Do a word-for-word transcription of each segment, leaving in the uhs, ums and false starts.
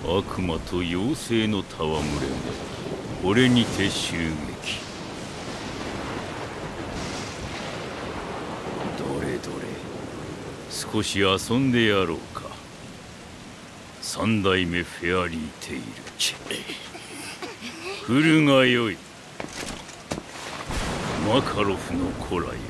悪魔と妖精の戯れもこれにて襲撃。どれどれ、少し遊んでやろうか。三代目フェアリーテイル、来るがよい。マカロフの子らよ。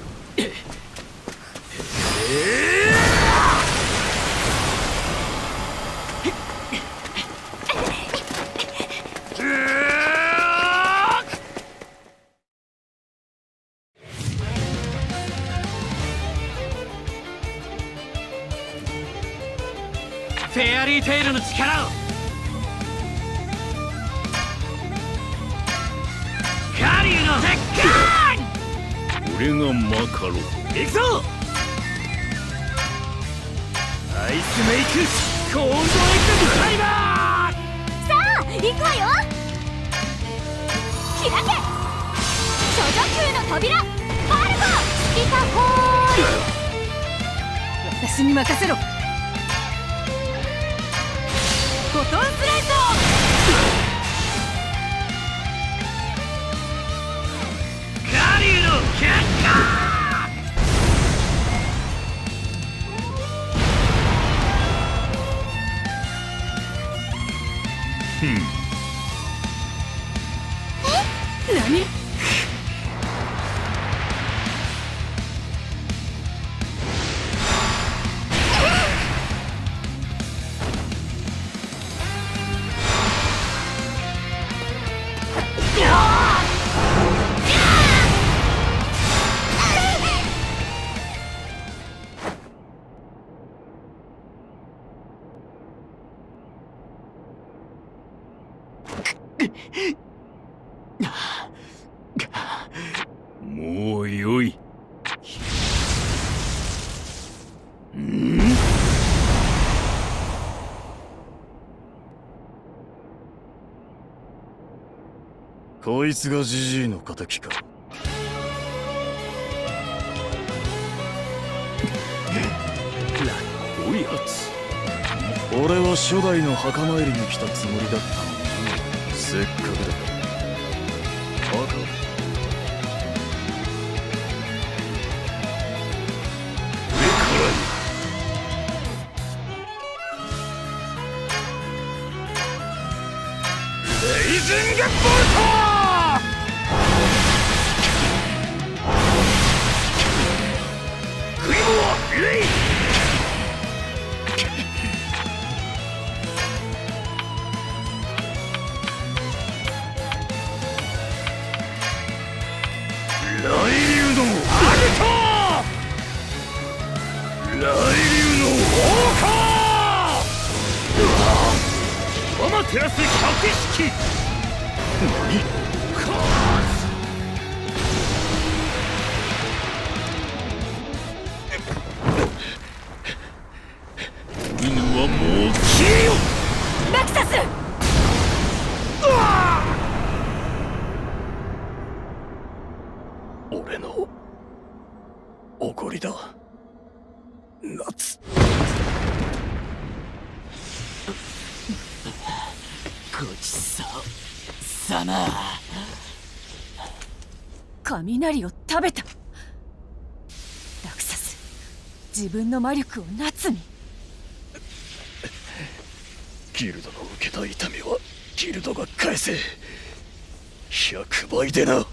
フェアリーテイルの力を。カリュウの鉄拳。 俺がマカロフ。 行くぞ。アイスメイクコールドエクスタイマー。 さあ行くわよ。開け処女級の扉パルコスピカホール。私に任せろ。ボトンスライド。 カリュウの結果。 ふん。 え？何？ もうよい。ん？ こいつがジジイの敵か。 こいやつ。 俺は初代の墓参りに来たつもりだったのに、せっかくだから墓を。 レイジングボルト。クイボーレイ。雷流のアルト。雷流の放火。アマテラス百式。 何？ カース。 犬はもう消えよ。 ラクサス。 俺のおごりだ、夏。 ごちそうさま。 雷を食べた。ラクサス、自分の魔力をナツに。 ギルドの受けた痛みはギルドが返せ。ひゃくばいでな。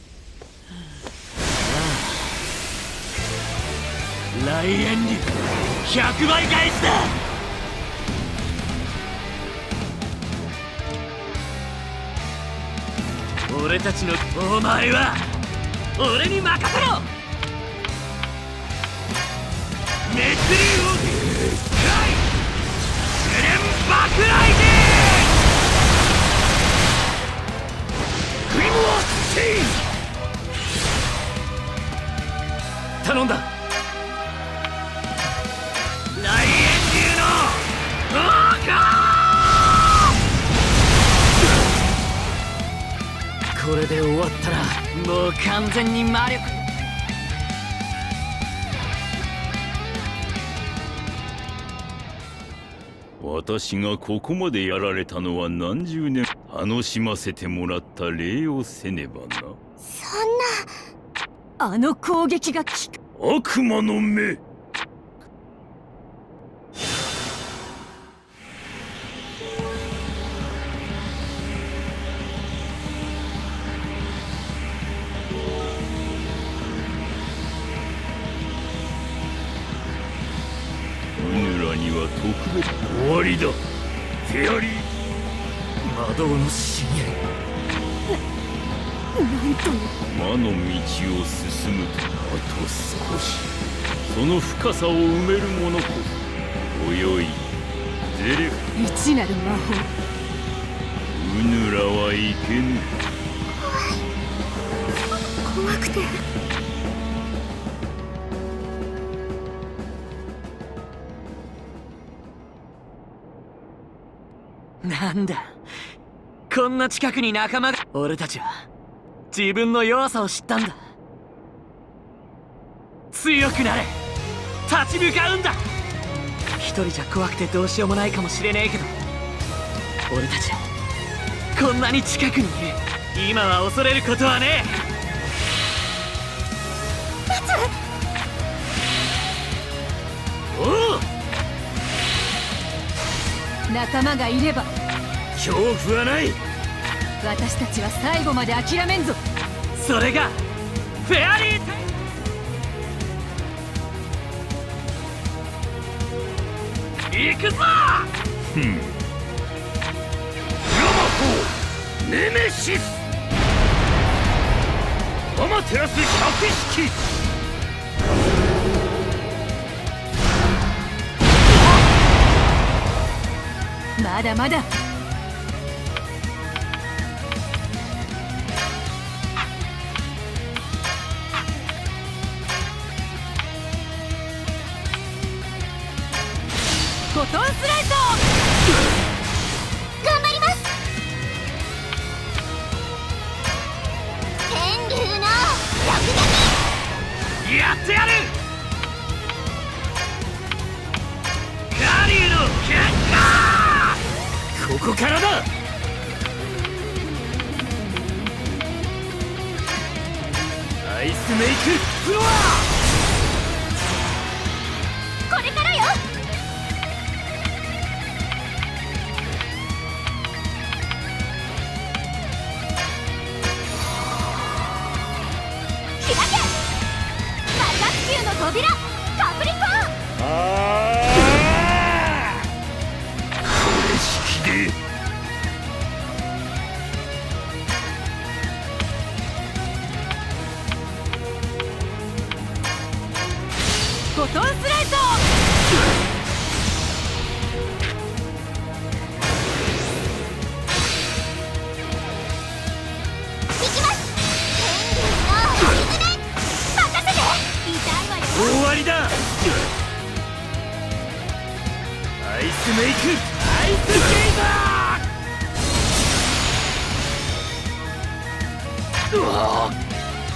来園にひゃくばい返しだ。俺たちのお前は俺に任せろ。熱流をカイエレンバクライデー。クイモアシーン。頼んだ。来園流の放火。これで終わったらもう完全に魔力。 私がここまでやられたのは何十年楽しませてもらった礼をせねばな。 そんな。あの攻撃が効く。 悪魔の目。特別終わりだ。フェアリー魔導の深淵。 なんという魔の道を進むとあと少し。その深さを埋める者こそ泳いゼレフ。 一なる魔法。 ウヌラはいけぬ。 怖い。怖くて。 なんだ、こんな近くに仲間が。俺たちは自分の弱さを知ったんだ。強くなれ。立ち向かうんだ。一人じゃ怖くてどうしようもないかもしれねえけど、俺たちはこんなに近くにいる。今は恐れることはねえ。 夏。 おう、 仲間がいれば恐怖はない。 私たちは最後まで諦めんぞ。 それがフェアリータイム。行くぞ。 ふん。ヤマトネメシスアマテラス百式。 まだまだ。コトンスライト。頑張ります。天竜の逆撃。 やってやる。カリュウの結果。ここからだ。アイスメイクフロア。 これからよ。開け。魔角球の扉カプリコン。 ああこれ式でコトンスライト。行きます。天竜の水根任せて。痛いわよ。 終わりだ。アイスメイクアイスゲイザー。うわー。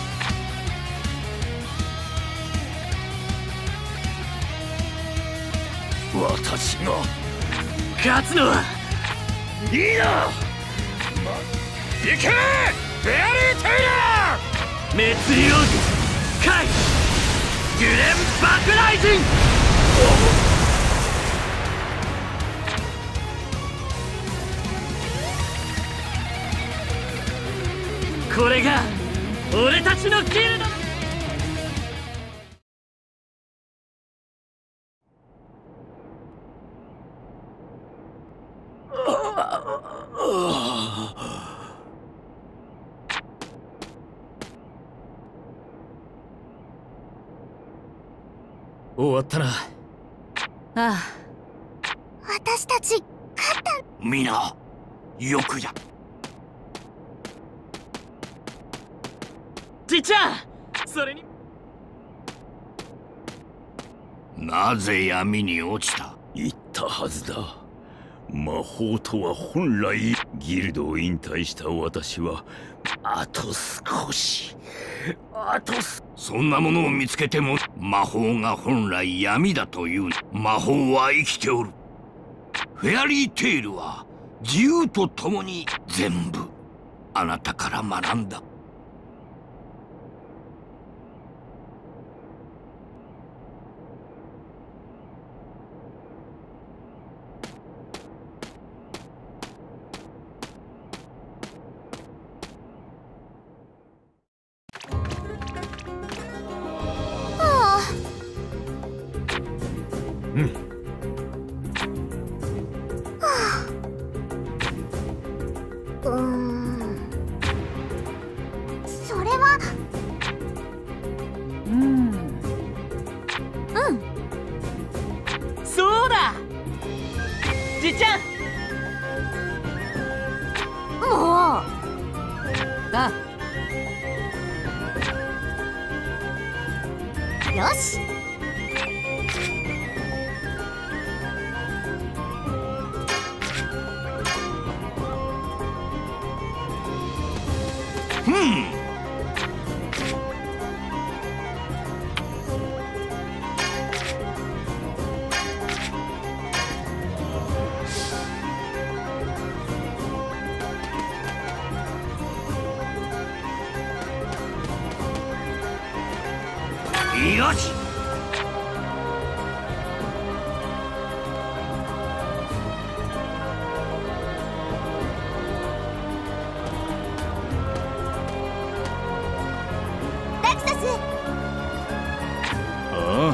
私が勝つのはいいな。ま、行けフェアリーテイラー。滅流回グレンバクライジン。これが俺たちのギルド。終わったな。 ああ。私たち勝った。 皆よくや。じっちゃん、それになぜ闇に落ちた。言ったはずだ。魔法とは本来。ギルドを引退した私はあと少しあとすそんなものを見つけても魔法が本来闇だという。魔法は生きておる。フフェアリーテイルは自由とともに全部あなたから学んだ。 うん。 うーん、それはうんうんそうだじっちゃん。 もうあよし。 うんよし。 レクサス。 ああ。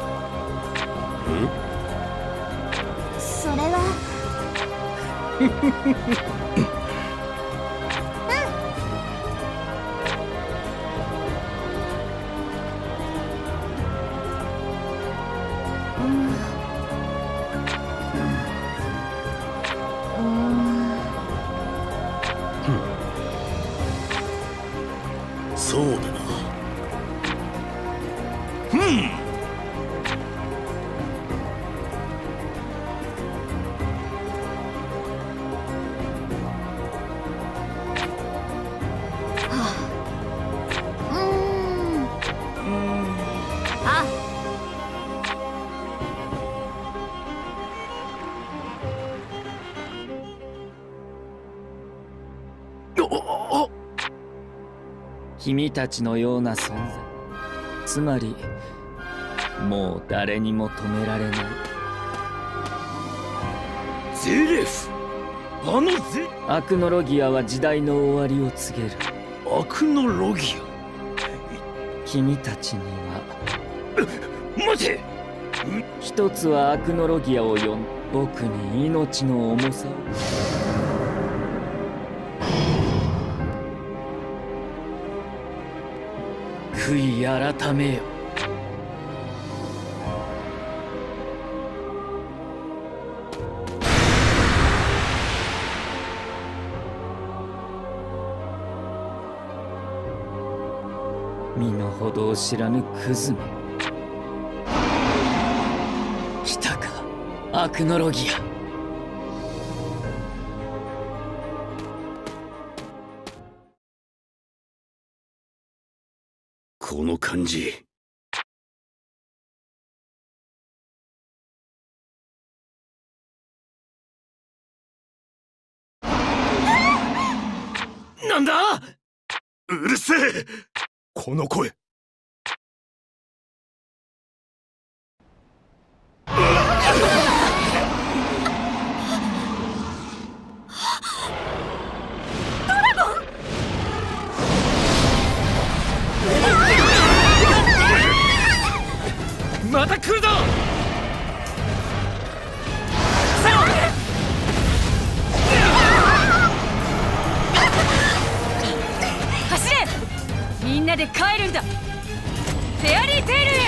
それはそうだな。うん君たちのような存在、つまりもう誰にも止められない。 ゼレフ、あのゼアクノロギアは時代の終わりを告げる。 アクノロギ君たちにはア。待て。 一つはアクノロギアを呼ん僕に命の重さを。悔い改めよ。身の程を知らぬクズめ。来たかアクノロギア。 この感じ。なんだ。うるせえ。この声。 また来るぞ。 走れ。みんなで帰るんだ。フェアリーテイルへ。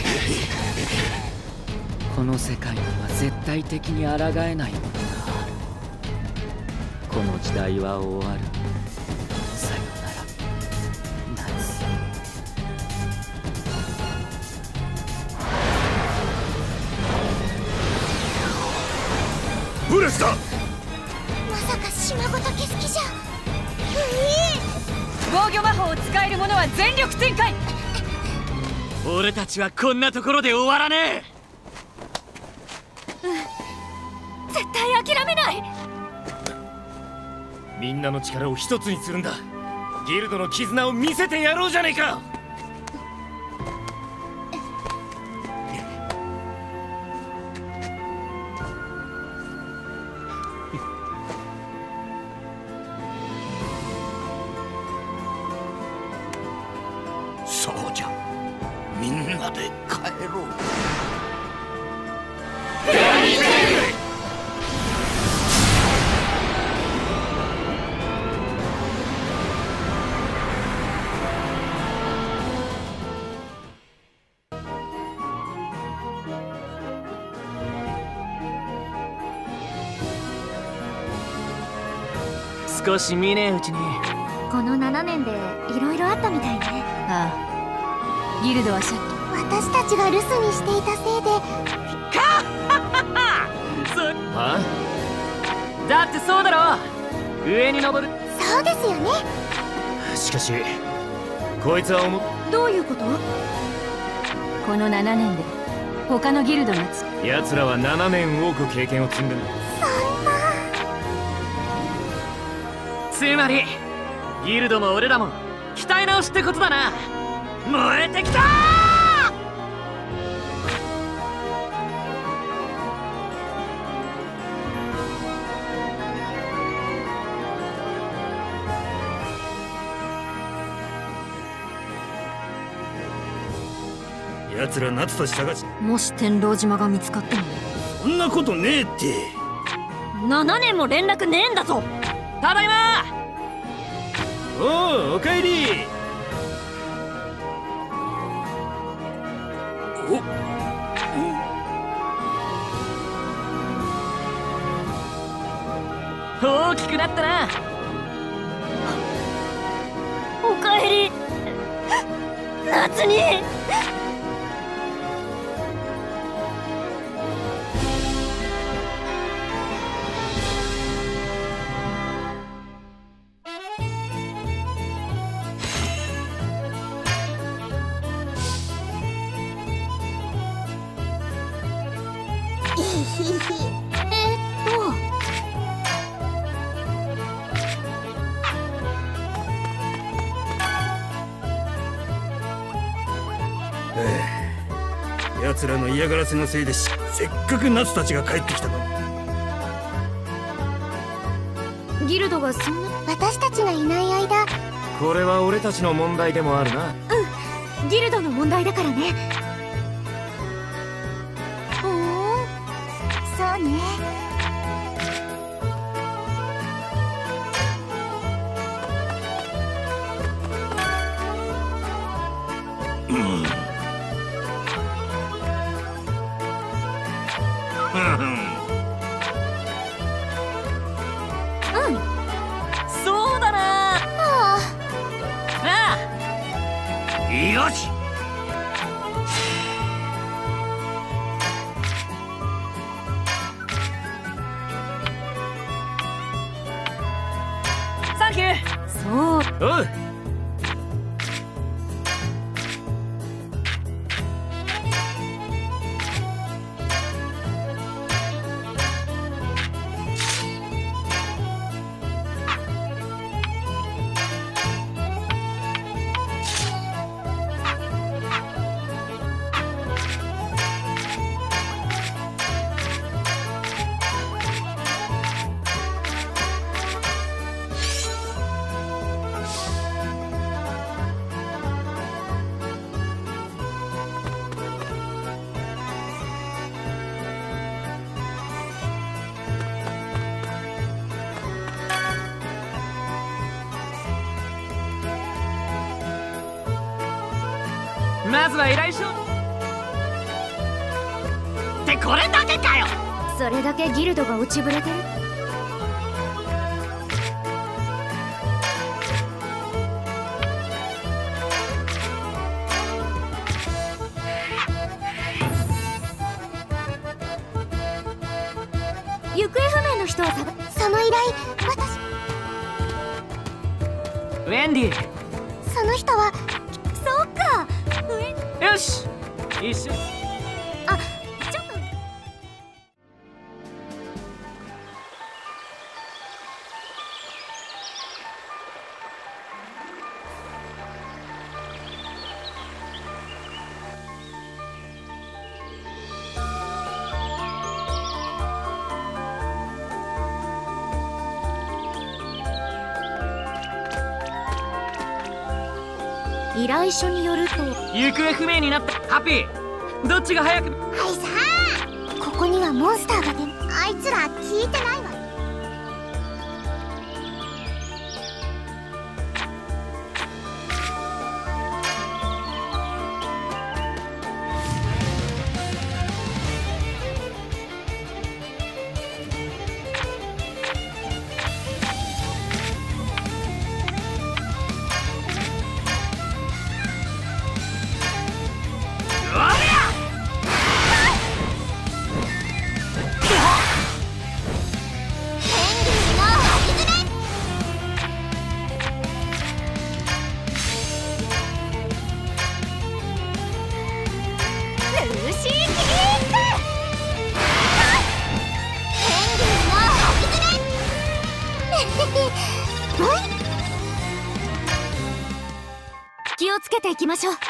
この世界には絶対的に抗えないものがある。この時代は終わる。さよなら、ナツ。 ブレスだ。 まさか島ごと消す気じゃ。うい。防御魔法を使える者は全力展開。 俺たちはこんなところで終わらねえ。 絶対諦めない。 みんなの力を一つにするんだ。ギルドの絆を見せてやろうじゃねえか。 そうじゃ、みんなで帰ろう。 少し見ねえうちに。 このななねんでいろいろあったみたいね。ああ、ギルドは借金、私たちが留守にしていたせいで。 かそはだってそうだろ、上に登る。 そうですよね。 しかしこいつは思っどういうこと？このななねんで他のギルドのつ奴らはななねん多く経験を積んでる。 そんな。 つまりギルドも俺らも鍛え直しってことだな。燃えてきたー。奴ら夏と探し、 もし天狼島が見つかっても。 そんなことねえって。 ななねんも連絡ねえんだぞ。 ただいま。おう、おかえり。お大きくなったな。 おかえり夏に。えっと奴らの嫌がらせのせいでし、せっかくナツたちが帰ってきたのに。 ギルドがそんな。私たちがいない間。 これは俺たちの問題でもあるな。 うん、ギルドの問題だからね。ほーん、そうね。 うんうん、 そうだな。 ああ、 なあ、 よし。 サンキュー。 そう。 おう。まずは依頼書ってこれだけかよ。 それだけギルドが落ちぶれてる。行方不明の人を探その依頼、私。 ウェンディ。 その人は。そうか、ウェン。 よし、一緒。 あ、ちょっと。 依頼書によると行方不明になったハッピー、どっちが早く。 はいさあ、ここにはモンスターが出る。あいつら聞いてないわ。気をつけていきましょう。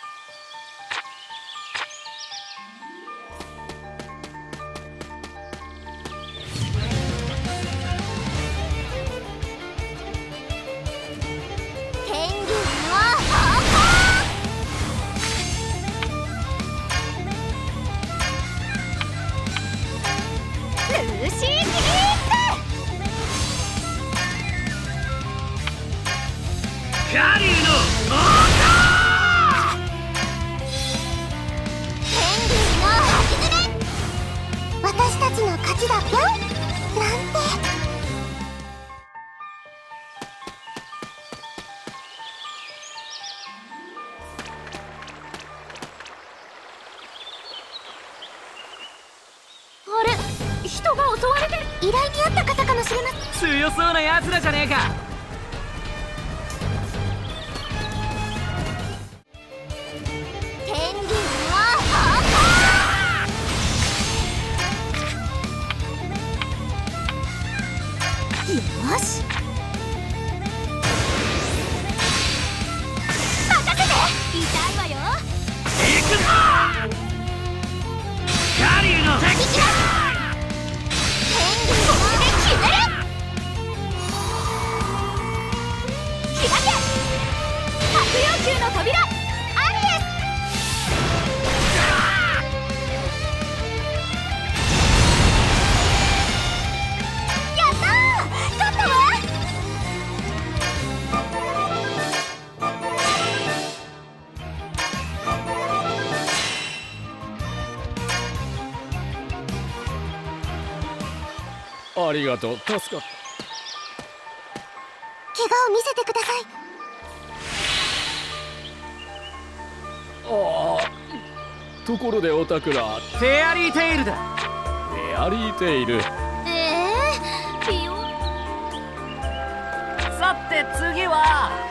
私たちの勝ちだぴょんなんて。あれ、人が襲われてる。依頼にあった方かもしれません。 強そうなやつらじゃねえか。 よし、任せて。痛いわよ。 行くぞ。カリュウの敵だ。 ここで決める。開け。白陽球の扉アリエス。 ありがとう、助かった。怪我を見せてください。 ああ、ところでおたくらフェアリーテイルだ。 フェアリーテイル。 ええー、ピヨ。 さて次は